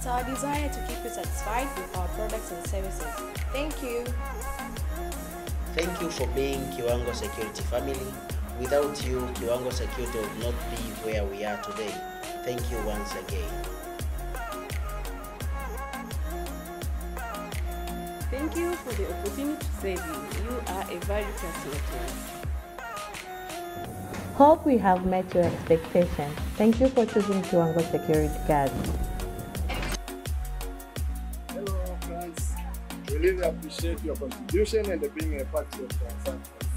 our desire to keep you satisfied with our products and services. Thank you. Thank you for being Kiwango Security family. Without you, Kiwango Security would not be where we are today. Thank you once again. Thank you for the opportunity to serve you. You are a valued customer to us. Hope we have met your expectations. Thank you for choosing Kiwango Security Guard. Hello, friends. We really appreciate your contribution and being a part of our family.